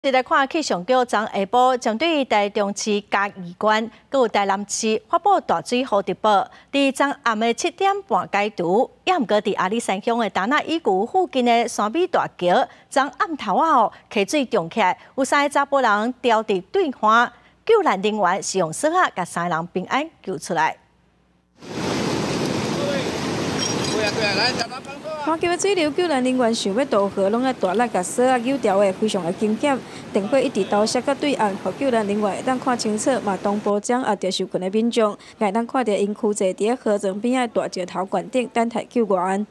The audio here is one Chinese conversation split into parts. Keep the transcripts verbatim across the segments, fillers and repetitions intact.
再来看气象局昨下晡针对台中市嘉义县、佮有台南市发布大水洪特报，伫昨暗的七点半解除。也毋过伫阿里山乡的达那伊谷附近的山美大桥，昨暗头啊哦，溪水涨起来，有三个查甫人掉伫对岸，救援人员是用绳仔甲三个人平安救出来。 看救的水流，救援人员想要渡河，拢爱大力甲绳仔扭掉的，非常的惊险。电火一直投射到对岸，互救援人员会当看清楚，嘛同步将也着受困的民众，会当看到因驱坐伫河床边仔大石头悬顶等待救援。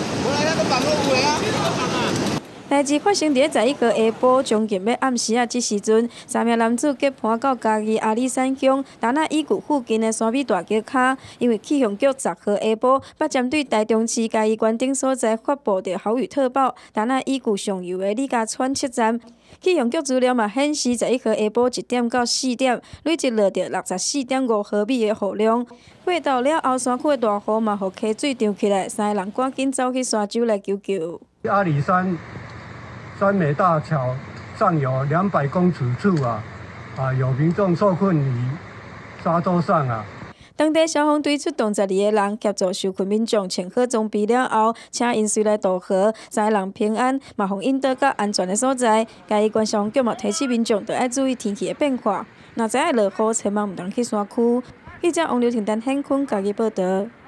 代志发生伫十一号下晡，将近要暗时啊，这时阵，三名男子结伴到嘉义阿里山乡达那伊谷附近的山美大桥骹，因为气象局十号下晡，捌针对台中市嘉义县等所在发布着豪雨特报，达那伊谷上游的李家川七站。 气象局资料嘛显示，十一号下晡一点到四点，累计落着六十四点五毫米的雨量。过到了后山区的大雨嘛，互溪水涨起来，三个人赶紧走去沙洲来救救。 阿里山山美大桥上有两百公尺处啊，啊有民众受困于沙洲上啊。 当地消防队出动十二个人协助受困民众穿好装备了后，请因随来渡河，三个人平安，嘛互引导到安全的所在。嘉义县消防局嘛提醒民众，要爱注意天气的变化，若知影落雨，千万毋通去山区。记者王刘婷、陈显坤，嘉义报道。